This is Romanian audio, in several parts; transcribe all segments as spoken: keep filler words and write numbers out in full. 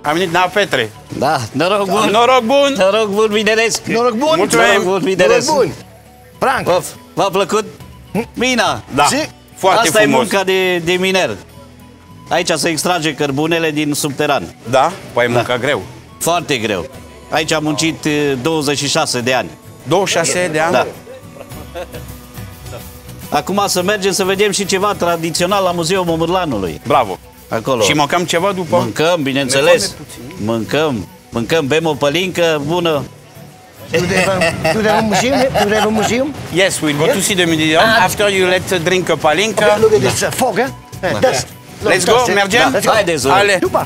Am venit la Petre. Da, noroc bun. Noroc bun. Noroc bun, Mineresc. Noroc bun. Mulțumim. Noroc bun, Mineresc. Noroc bun. Frank. Of, v-a plăcut? Mina. Da. Si. Foarte Asta frumos. e munca de, de miner. Aici se extrage cărbunele din subteran. Da? Păi e munca greu. Foarte greu. Aici am muncit eh, douăzeci și șase de ani. douăzeci și șase de ani? Da. Acum să mergem să vedem și ceva tradițional la Muzeul Momârlanului. Bravo. Acolo. Și mâncăm ceva după? Mâncăm, bineînțeles. Mâncăm. Mâncăm, bem o pălincă bună. Do they have a, do they have a museum? Do they have a museum? Yes, we'll go Yes? to see the museum. Ah. After you let drink a palinka. Okay, look at this uh, fog, eh? Yeah, dust. Look, Let's go, dust, eh? mergem? Let's go. Haideți, Ale. Super.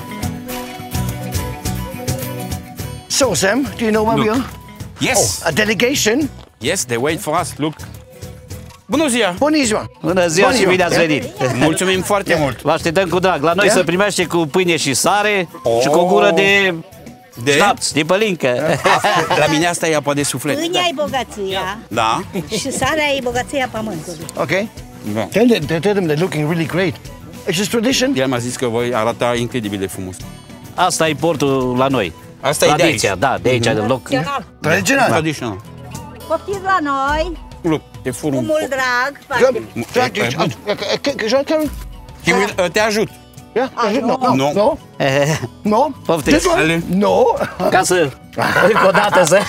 So, Sam, do you know where we Look. are? Yes. Oh, a delegation. Yes, they wait for us. Look. Bună ziua! Bună ziua. Bună ziua Bună și bine ați ziua. venit. Mulțumim foarte mult. Vă așteptăm cu drag. La noi Ia. se primește cu pâine și sare și cu o Oh. gură de De? șnaps, de pălincă. La mine asta e apa de suflet. Pâinea e bogăția Da? și sarea e bogăția pământului. Okay. Da. Tell them, tell them they're looking really great. It's just tradition. El m-a zis că voi arată incredibil de frumos. Asta e portul la noi. Asta e de Tradiția, aici. da, de aici, de loc. Tradițional. Traditional. Tradițional. Poftiți la noi, Look, e cu furun. mult drag. foarte- John, John, John, Karen? He will, uh, te ajut. Yeah? No, no, No. no, no. Poftiți. This one? Ale. No. Ca să, încă o dată să...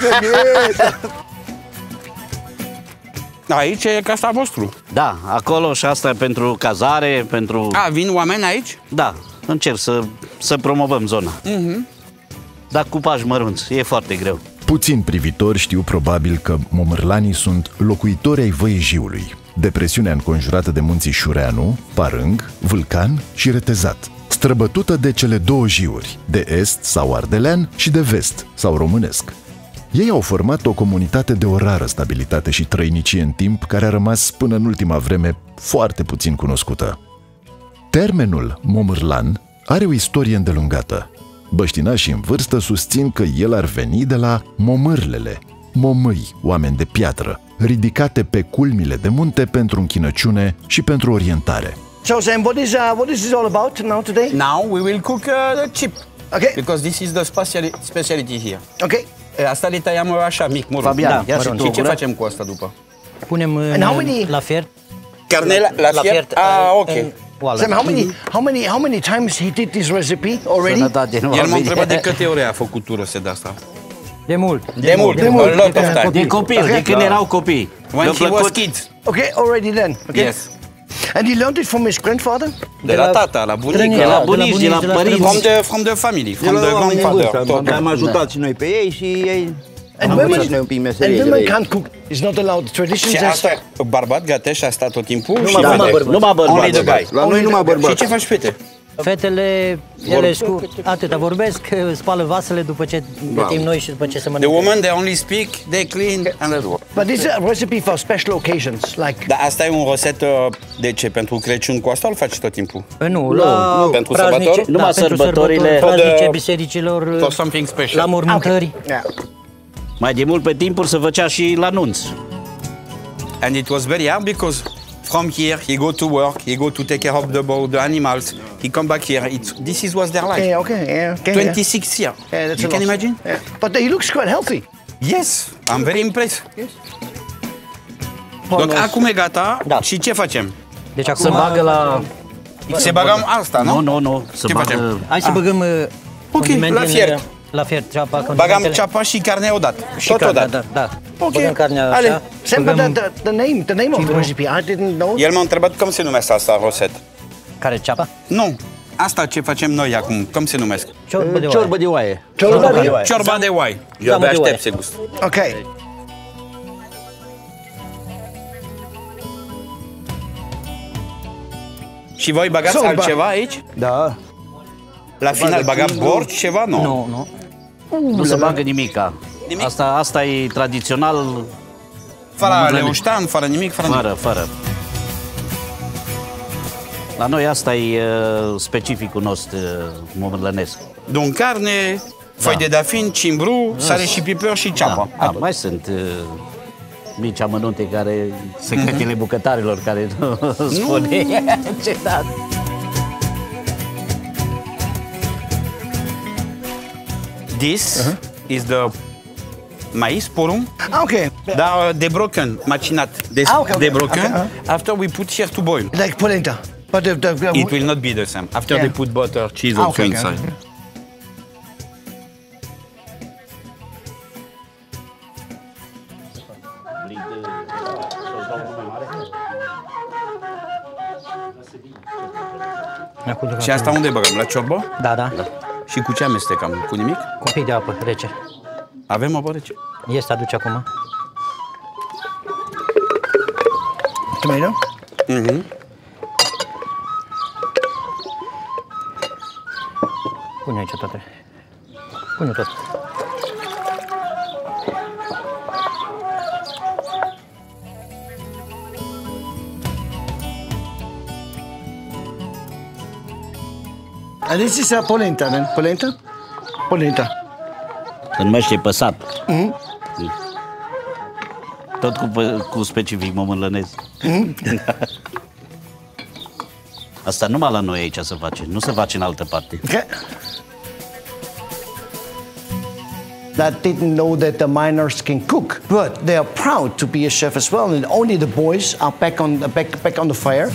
Aici e casa vostru. Da, acolo și asta e pentru cazare, pentru... A, vin oameni aici? Da, încerc să, să promovăm zona. Dar cu pași mărunți, e foarte greu. Puțini privitori știu probabil că momârlanii sunt locuitori ai Văii Jiului, depresiunea înconjurată de munții Șureanu, Parâng, Vâlcan și Retezat, străbătută de cele două jiuri, de est sau ardelean și de vest sau românesc. Ei au format o comunitate de o rară stabilitate și trăinicie în timp, care a rămas până în ultima vreme foarte puțin cunoscută. Termenul momârlan are o istorie îndelungată. Băștinașii în vârstă susțin că el ar veni de la momârlele, momâi, oameni de piatră, ridicate pe culmile de munte pentru închinăciune și pentru orientare. So, Sam, what is, uh, what is this all about now today? Now we will cook uh, the chip. Okay. Because this is the speciali speciality here. Okay. E, Asta le tăiam așa mic, mult. Fabian, Da, ia și și tu o ce gură. facem cu asta după? Punem în, And how many- la fiert. Carne la, la, La fiert? fiert. Ah, ok. în oală. Sam, how many, how many, how many times he did this recipe already? Sănătate, nu El va m-a veni. întrebat de câte ore a făcut tură de asta. De mult. De mult, de mult. a lot De of time. De copil, de când Da. erau copii. When Le-a he was plăcut. kids. Okay, already then. Okay. Yes. And he learned it from his grandfather? De la tata, la bunică. străini, De la Da, de la bunici, de la bunici, de la părinți. From the, from the family, from the grandfather. tot. Am ajutat și noi pe ei și ei And am women, învățat noi un pic and meserie de la women ei. can't cook. It's not allowed. Tradition Și says... asta, bărbat gătește asta tot timpul? Numai Și bărbați. vede. Numai bărbați. Only the guy. La noi numai Și bărbați. ce faci, fete? Fetele, ele scu... atâta vorbesc, spală vasele după ce gătim noi și după ce se The mănâncă. women, they only speak, they clean and that's all. But this is a recipe for special occasions, like... Dar asta e un rețetă de ce? Pentru Crăciun cu asta îl faci tot timpul? Nu, la nu, pentru praznice- sărbători? Numai pentru sărbătorile. sărbători, praznice, For the- bisericilor, For something special. la mormântări. Yeah. Mai de mult pe timpuri se făcea și la nunț. And it was very hard because from here he go to work, he go to take care of the, the animals, he come back here. It's, this is was their life. Yeah, okay, yeah. Okay, twenty-six years. Yeah, that's You a can lot. imagine? Yeah. But he looks quite healthy. Yes, I'm very impressed. Donc acum e gata Da. și ce facem? Deci acum Se bagă la... Se bagăm asta, nu? Nu, nu, nu. Se Ce bagă... facem? hai să băgăm uh, condimente la în- fiert. La fiert, ceapa, Bagam condimentele. ceapa și carnea odată. Și Tot carnea, odată. da, da. Ok. Băgăm carnea Ale. așa. Sam, but băgăm the, the, the name, the name of the recipe, I didn't know. El m-a întrebat cum se numește asta, roset. care ceapa? Nu, asta ce facem noi acum, cum se numesc? Ciorbă de oaie. Ciorbă de oaie. Ciorbă de oaie. Ciorba de oai. Eu Zamă abia de oaie. aștept să gust. Okay. Și voi bagați So, altceva aici? Da. La final bagați borci, ceva? Nu. Nu, nu. Nu se bagă nimica. Nimic? Asta, asta e tradițional, Fără leuștan, fără nimic, fără nimic. fără, fără. La noi asta e uh, specificul nostru uh, momârlănesc. Donc carne, foi de dafin, cimbru, sare și piper și ceapă. Da, mai sunt uh, mici amănunte care, secretele bucătarilor care nu spune ce da. This uh-huh. is the mais, porum. Ah, okay. Dar de broken, macinat. De, ah, okay, de okay. broken. Okay, uh-huh. After we put here to boil. Like polenta. But the, the, the, It will not be the same. After yeah. they put butter, cheese ah, also okay, inside. Okay. Și asta unde băgăm? La ciorbă? Da, da. Și cu ce amestecăm? Cu nimic? Cu un pic de apă rece. Avem apă rece? Este, aduce acum. Tomato? Mhm. Pune aici toate. Pune tot. And this is a polenta, then. Polenta? Polenta. Se numește păsat. Mm-hmm. Tot cu, cu specific mămălănez. Mm-hmm. Asta numai la noi aici se face, nu se face în altă parte. Okay. That didn't know that the miners can cook, but they are proud to be a chef as well. And only the boys are back on back back on the fire.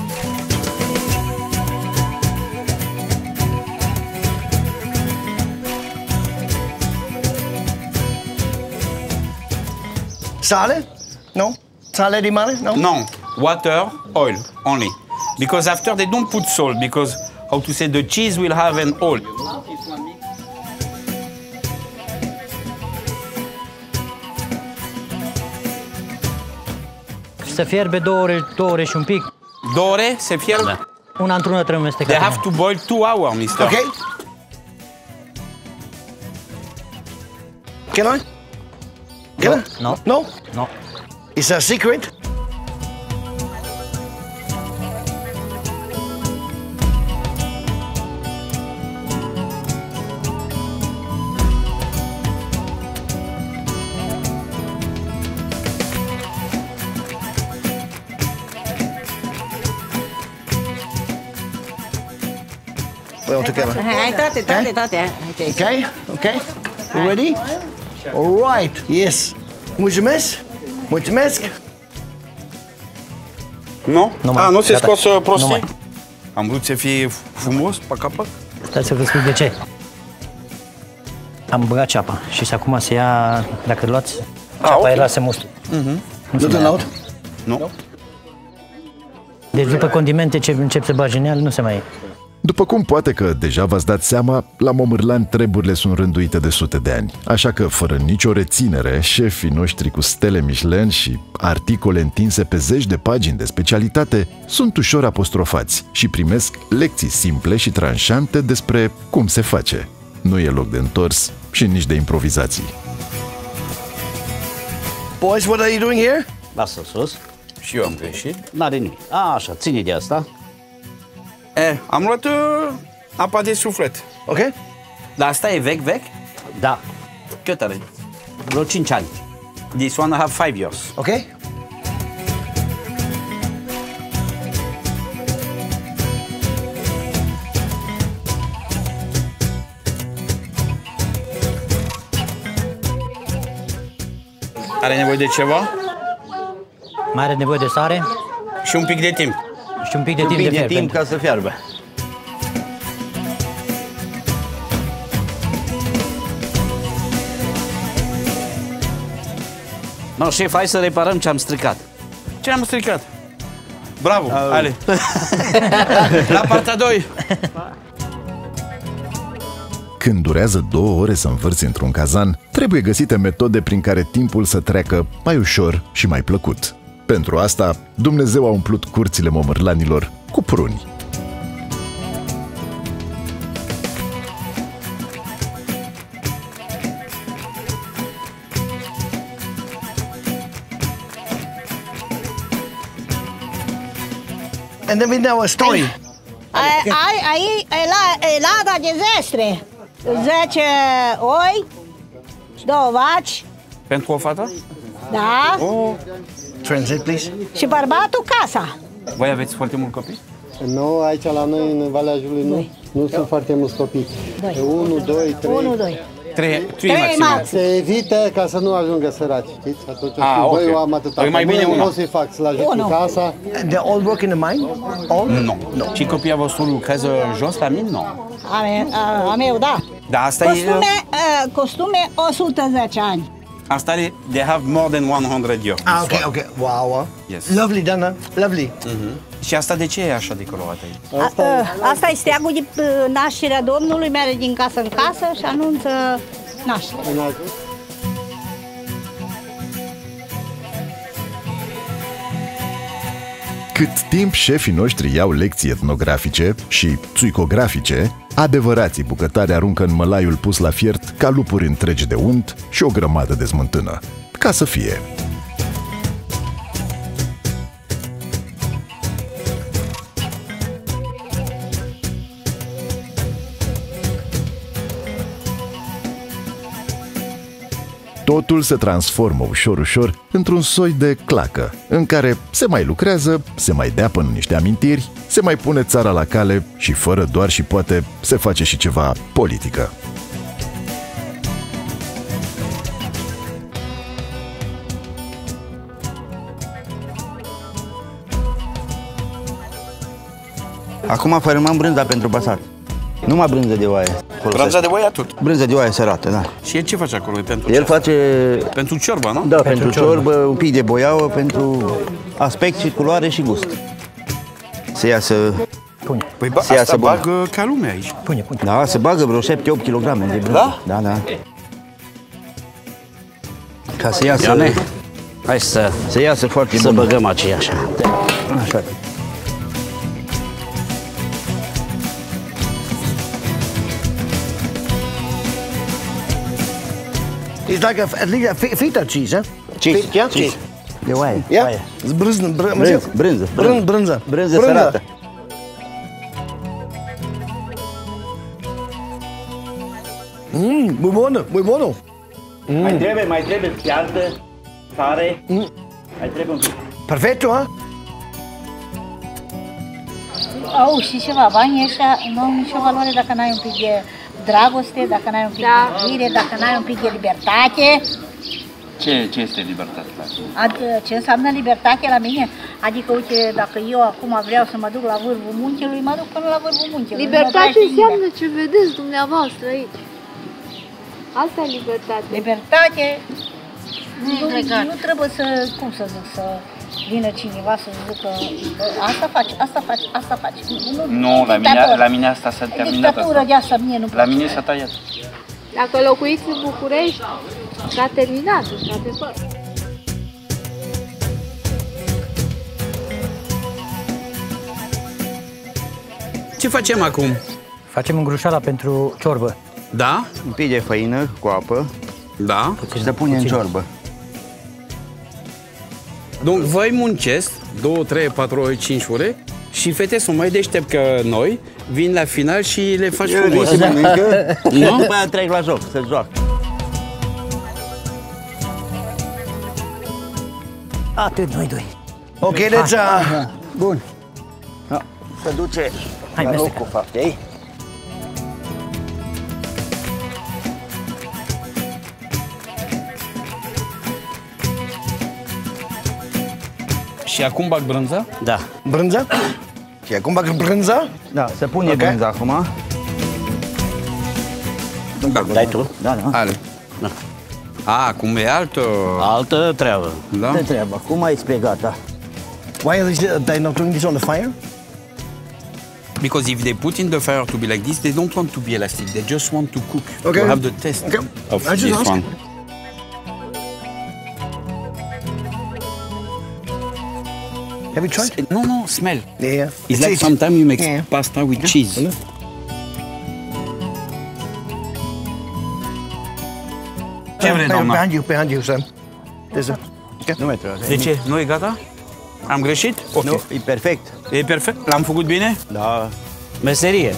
Sale? No? Sale di mare? No? No. Water, oil only. Because after they don't put salt because how to say the cheese will have an oil. Să fierbe două ore, două ore și un pic. Două ore se fierbe? Da. Una într-una trebuie amestecată. They have to boil two hours, mister. Okay. Can I? Can I? No. No? No. It's a secret? We're all together. Hai, toate, toate, toate. Okay, okay. You ready? All right. Yes. Mulțumesc. Mulțumesc. Nu? Nu mai. Ah, nu se Gata. scos uh, prostii? Nu mai. Am vrut să fie frumos, pac pac. Stai să vă spun de ce. Am băgat ceapa și acum se ia, dacă luați, ceapa ok. era se mustă. Nu te laud? Nu? Deci după condimente ce încep să bagi în el, nu se mai... După cum poate că deja v-ați dat seama, la Momârlani treburile sunt rânduite de sute de ani. Așa că, fără nicio reținere, șefii noștri cu stele Michelin și articole întinse pe zeci de pagini de specialitate sunt ușor apostrofați și primesc lecții simple și tranșante despre cum se face. Nu e loc de întors și nici de improvizații. Boys, what are you doing here? Lasă sus. Și eu am greșit. N-are nimic. A, așa, ține de asta. Eh, am luat uh, apa de suflet. Okay. Dar asta e vechi, vechi? Da, Cât are? vreo cinci ani. This one have five years. Okay. Are nevoie de ceva? Mai are nevoie de sare Și un pic de timp. și un pic de Un timp pic de de fier. timp pentru- ca să fiarbă. No, șef, hai să reparăm ce am stricat. Ce am stricat? Bravo, ale. La partea doi. Când durează două ore să învârți într-un cazan, trebuie găsite metode prin care timpul să treacă mai ușor și mai plăcut. Pentru asta, Dumnezeu a umplut curțile momârlanilor cu pruni. And then we know a story. Ai, ai, ai, e la, e lada de zestre. zece oi, două vaci, Pentru o fată? da, Translate, please. și bărbatul casa. Voi aveți foarte mulți copii? Nu, aici la noi în Valea Jului nu, nu sunt foarte mulți copii. Doi. unu, doi, trei. unu, doi. Trei, trei Trei maximum. maxim. Se evită ca să nu ajungă săraci, știți? Atunci Ah, știu, băi, ok. eu am atâta. E mai bine Mâine una. o să-i fac să-l ajut Unu. cu casa. They all work in the mine? All? Nu. Și copiii vostru lucrează jos la mine? Nu. A, me, a, a meu, da. Dar asta e... Costume, uh, costume o sută zece ani. Asta e... They have more than one hundred years. Ah, okay, okay. Wow. Yes. Lovely, Dana. Lovely. Și asta de ce e așa de colorată aici? A, uh, asta e steagul de uh, nașterea Domnului, merge din casă în casă și anunță nașterea. Cât timp șefii noștri iau lecții etnografice și țuicografice, adevărații bucătari aruncă în mălaiul pus la fiert ca lupuri întregi de unt și o grămadă de smântână. Ca să fie. Totul se transformă ușor-ușor într-un soi de clacă, în care se mai lucrează, se mai dea până niște amintiri, se mai pune țara la cale și fără doar și poate se face și ceva politică. Acum fărâmăm brânza pentru basat. Numai brânză de oaie. Brânza de oaie atât. Brânză de oaie sărată, da. Și el ce face acolo? Pentru El ce? face, Pentru ciorbă, nu? da, pentru, pentru ciorbă, un pic de boiaua, pentru aspect și culoare și gust. Se iasă, Păi ba, Se iasă asta bun. bagă ca lumea aici. Pune, pune. da, se bagă vreo șapte opt kilograme de brânză. Da? Da, da. Ca să iasă, Ione, hai să, să iasă foarte să bun. băgăm aceea așa. Așa. It's like a, at least a fe- feta cheese, huh? Cheese, Fe- yeah, cheese. De oaie. Yeah? Oaie. It's brânză, brânză, Brânză, brânză. brânză, brânză. Brânză sărată. Mm, muy bueno, muy bueno. Mai trebuie, mai trebuie piață, sare. Mai trebuie un pic. Perfetto, huh? Au, și ceva, banii ăștia nu au nicio valoare dacă n-ai un pic de dragoste, dacă n-ai un pic de iubire, dacă n-ai un pic de libertate. Ce, ce este libertate la tine? Ad- ce înseamnă libertate la mine? Adică, uite, dacă eu acum vreau să mă duc la vârful muncelui, mă duc până la vârful muncelui. nu mă Libertate oprește înseamnă nimeni. ce vedeți dumneavoastră aici. Asta e libertate. Libertate, nu, nu trebuie să, cum să zic, să vină cineva să zică asta faci, asta faci, asta faci. Nu, la mine, dictator. la mine asta s-a terminat. Dictatură Asta. de asta mie nu La mine s-a tăiat. Dacă locuiți în București, s-a terminat, într-adevăr. Ce facem acum? Facem îngrușala pentru ciorbă. Da? Un pic de făină cu apă Da. și se pune în ciorbă. Donc voi muncesc două, trei, patru ore, cinci ore și fete sunt mai deștept ca noi, vin la final și le faci Eu frumos. se mănâncă, Nu? după aia trec la joc, să joacă. Atât noi doi. Ok, let's uh, Bun. Da. Se duce Hai, la mestecă. locul faptei. Și acum bag brânza? Da. brânză. Și acum bag brânză. Da, se pune okay. brânza acum. Da. Dai tu? Da, da. Ale. Da. A, acum e altă... Altă treabă. Da? De treabă. Acum e spre gata. Why are these, they not doing this on the fire? Because if they put in the fire to be like this, they don't want to be elastic. They just want to cook. Okay. To have the taste Okay. of I just this ask. one. Have you tried? No, no, smell. Yeah, yeah. It's like sometimes you make Yeah. pasta with cheese. Ce vrei, doamna? Behind you, behind you, Sam. There's a... Okay. Nu mai trebuie. De ce? Nu e gata? Am greșit? Ok. Nu, e perfect. E perfect? L-am făcut bine? Da. Meserie.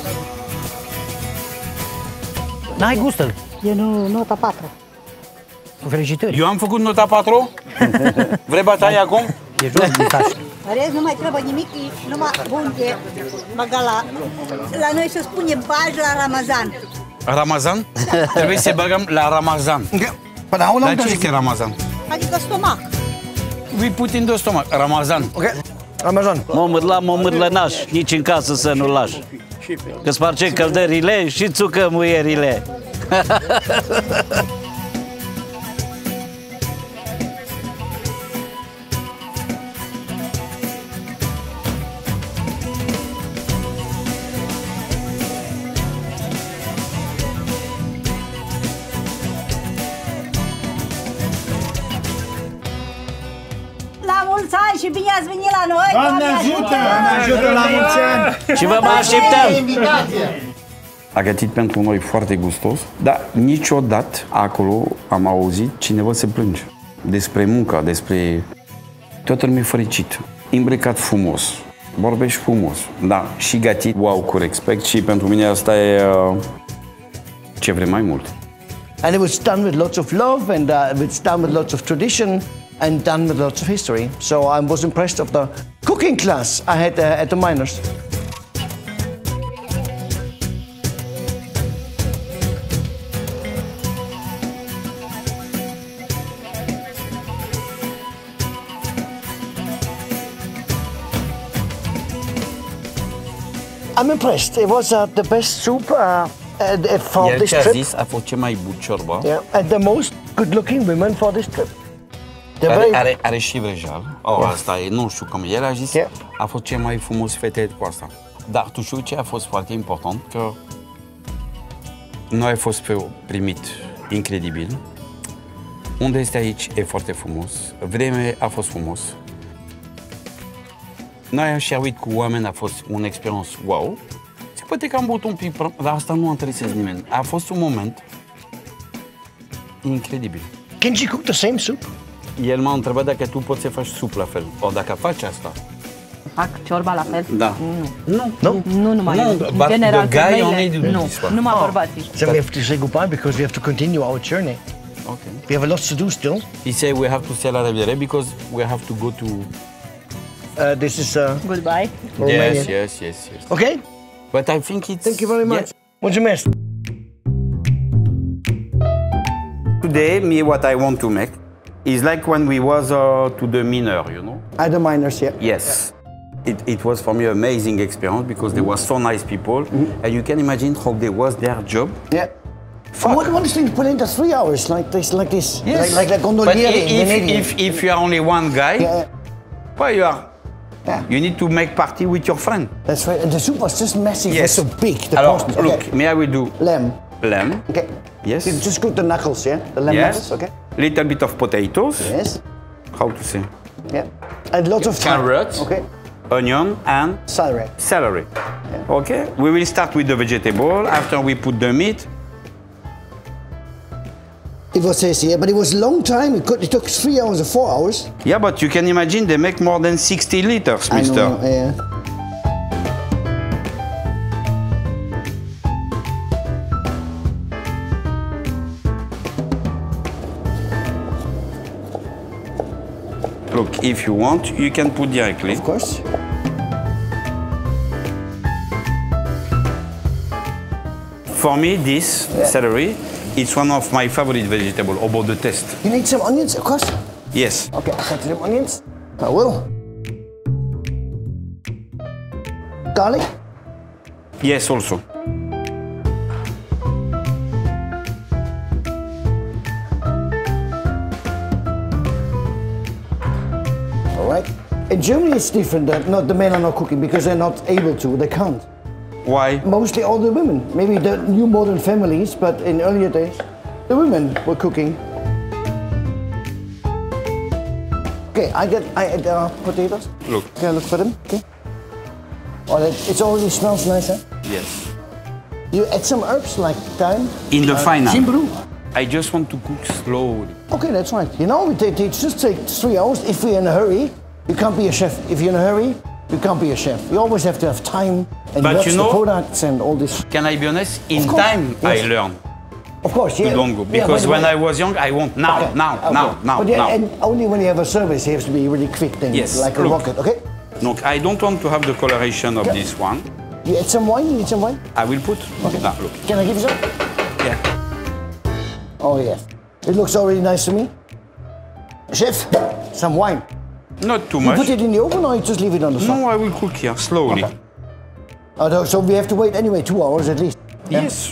N-ai gustă-l. Eu nu, nota patru. Cu felicitări. Eu am făcut nota patru? Vrei bataie acum? E jos mesaj. Rest nu mai trebuie nimic, numai bun de bagala. La noi se spune baj la Ramazan. Ramazan? Trebuie să băgăm la Ramazan. Okay. But how long Dar does ce it este Ramazan? Adică stomac. We put in the stomach. Ramazan. Okay. Ramazan. Momârla, momârlănaș, nici în casă să nu lași. Că sparge căldările și țucă muierile. La mulți ani și bine ați venit la noi! Doamne ajută! Doamne ajută la mulți ani! Și vă mai așteptăm! A gătit pentru noi foarte gustos, dar niciodată acolo am auzit cineva se plânge. Despre muncă, despre toată lumea fericit, îmbrăcat frumos, vorbești frumos, da, și gătit, wow, cu respect și pentru mine asta e uh, ce vrem mai mult. And it was done with lots of love, and uh, it's done with lots of tradition, and done with lots of history. So I was impressed of the cooking class I had uh, at the Miners. I'm impressed. It was uh, the best soup uh, uh, for El this ce a trip. zis a fost cea mai bună ciorbă. Yeah, and the most good-looking women for this trip. They're Are, very... are, are și vrejal. Oh, Yeah. asta e, nu știu cum. El a zis, Yeah. a fost cel mai frumos fete cu asta. Dar tu știu ce a fost foarte important? Că noi am fost pe primit incredibil. Unde este aici e foarte frumos. Vremea a fost frumos. Noi am șeruit cu oameni, a fost un experiență wow. Se poate că am băut un pic, dar asta nu interesează nimeni. A fost un moment incredibil. Can she cook the same soup? El m-a întrebat dacă tu poți să faci sup la fel. O dacă faci asta. Fac ciorba la fel? Da. Nu. Nu. No? Nu numai. No, În but general, the guy femeile, only do nu. this one. Numai bărbații. So we have to say goodbye because we have to continue our journey. Okay. We have a lot to do still. He said we have to say la revedere because we have to go to... Uh, this is uh, Goodbye. Romanian. Yes, yes, yes, yes. Okay? But I think it's... Thank you very much. Yes. Mulțumesc. Today, me, what I want to make is like when we was uh, to the miner, you know? At the Miners, yeah. Yes. It, it was for me an amazing experience because they were so nice people Mm-hmm. and you can imagine how they was their job. Yeah. What, what is the put in the three hours like this, like this, Yes. like like, like But gondolieri in if, Venedig? if, if you are only one guy, Yeah, well, you are. yeah. You need to make party with your friend. That's right. And the soup was just massive. It was Yes. so big. The Alors, portion. look, Okay. me I will do Lamb. lamb. Okay. Yes. You just cook the knuckles, yeah. The lamb Yes. knuckles. Okay. Little bit of potatoes. Yes. How to say? Yeah. And lots of thyme. Carrots. Okay. Onion and Celery. celery. Okay. We will start with the vegetable. After we put the meat. It was tasty, yeah, but it was a long time. It, could, it took three hours or four hours. Yeah, but you can imagine they make more than sixty liters, I mister. know, yeah. Look, if you want, you can put directly. Of course. For me, this celery, it's one of my favorite vegetables about the taste. You need some onions, of course. Yes. Okay, I'll cut some onions. I will. Garlic. Yes, also. All right. In Germany, it's different. That not the men are not cooking because they're not able to. They can't. Why? Mostly all the women. Maybe the new modern families, but in earlier days, the women were cooking. Okay, I get I add uh, potatoes. Look. Can I look for them? Okay. Oh, that, it already smells nice, huh? Yes. You add some herbs like thyme. In the uh, final. Zimbru. I just want to cook slowly. Okay, that's right. You know, it, it, it just takes three hours. If we're in a hurry, you can't be a chef. If you're in a hurry, you can't be a chef. You always have to have time and But watch you know- the products and all this. Can I be honest? In Of course, time, yes. I learn Of course, to yeah. don't go. Yeah, Because but- when I was young, I want now, Okay, now, okay. now, now, But yeah, now. and only when you have a service, you have to be really quick then, Yes, like a look. rocket, okay? Look, I don't want to have the coloration of Yeah. this one. You add some wine, you need some wine? I will put. Okay. Now, look. Can I give you some? Oh, yes. It looks already nice to me. Chef, some wine. Not too you much. You put it in the oven or you just leave it on the stove? No, I will cook here, slowly. Okay. Oh, so we have to wait anyway two hours at least? Yeah? Yes.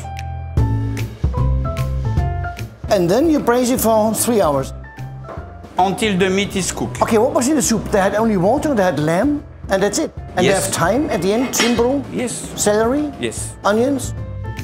And then you braise it for three hours? Until the meat is cooked. Okay, what was in the soup? They had only water, they had lamb, and that's it? And yes. they have thyme at the end, simple? Yes. Celery? Yes. Onions?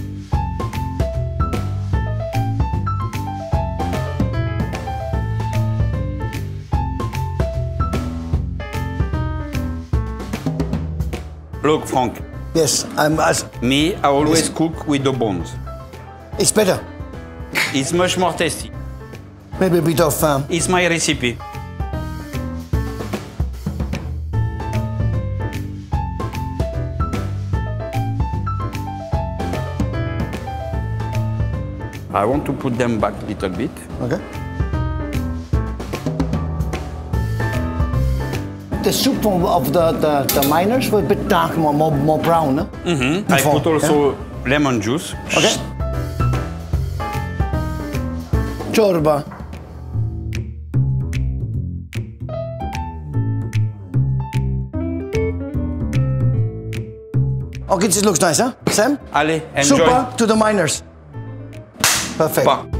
Look, Frank. Yes, I'm as... Me, I always yes. cook with the bones. It's better. It's much more tasty. Maybe a bit of... Um... It's my recipe. I want to put them back a little bit. Okay. The soup of the, the, the miners were a bit dark, more, more, more brown, no? Mm-hmm. I put also yeah? lemon juice. Okay. Ciorba. Okay, this looks nice, huh, Sam? Allez, enjoy. Super to the miners. Perfect. Pa.